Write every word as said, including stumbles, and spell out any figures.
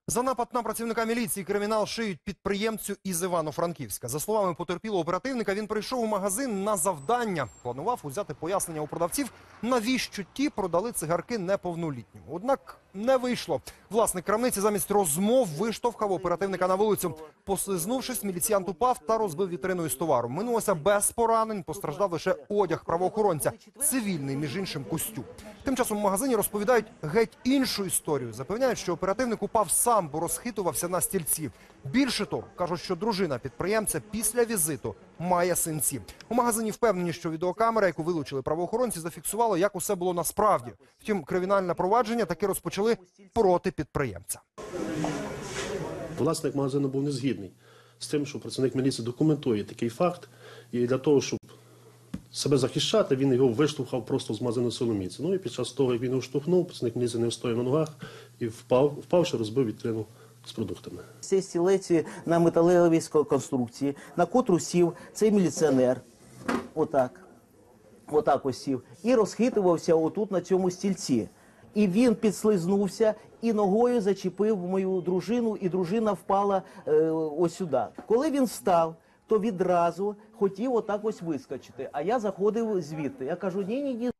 За напад на працівника міліції кримінал шиють підприємцю із Івано-Франківська. За словами потерпілого оперативника, він прийшов у магазин на завдання. Планував узяти пояснення у продавців, навіщо ті продали цигарки неповнолітнім. Однак не вийшло. Власник крамниці замість розмов виштовхав оперативника на вулицю. Послизнувшись, міліціянт упав та розбив вітрину із товаром. Минулося без поранень, постраждав лише одяг правоохоронця. Цивільний, між іншим, костюм. Тим часом в магазині розповідають геть іншу історію. Запевняють, що оперативник упав сам, бо розхитувався на стільці. Більше того, кажуть, що дружина підприємця після візиту має синці. У магазині впевнені, що відеокамера, яку вилучили правоохоронці, зафіксувала, як усе було насправді. Втім, кримінальне провадження таки розпочали проти підприємця. Власник магазину був незгідний з тим, що працівник міліції документує такий факт. І для того, щоб себе захищати, він його виштовхав просто з магазину Соломіці. Ну і під час того, як він його штовхнув, працівник міліції не встояв на ногах і впав, впавши, розбив вітрину з продуктами. Цей стілець на металевій конструкції, на котру сів цей міліціонер, отак, отак ось сів, і розхитувався отут на цьому стільці. І він підслизнувся і ногою зачепив мою дружину, і дружина впала е, ось сюди. Коли він встав, то відразу хотів отак ось вискочити, а я заходив звідти. Я кажу, ні-ні-ні.